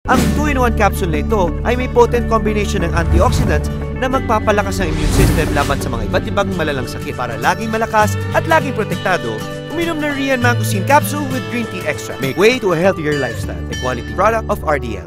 Ang 2-in-1 capsule na ito ay may potent combination ng antioxidants na magpapalakas ng immune system laban sa mga iba't ibang malalang sakit. Para laging malakas at laging protektado, uminom ng Rianne Mangosteen Capsule with green tea extract. Make way to a healthier lifestyle. A quality product of RDL.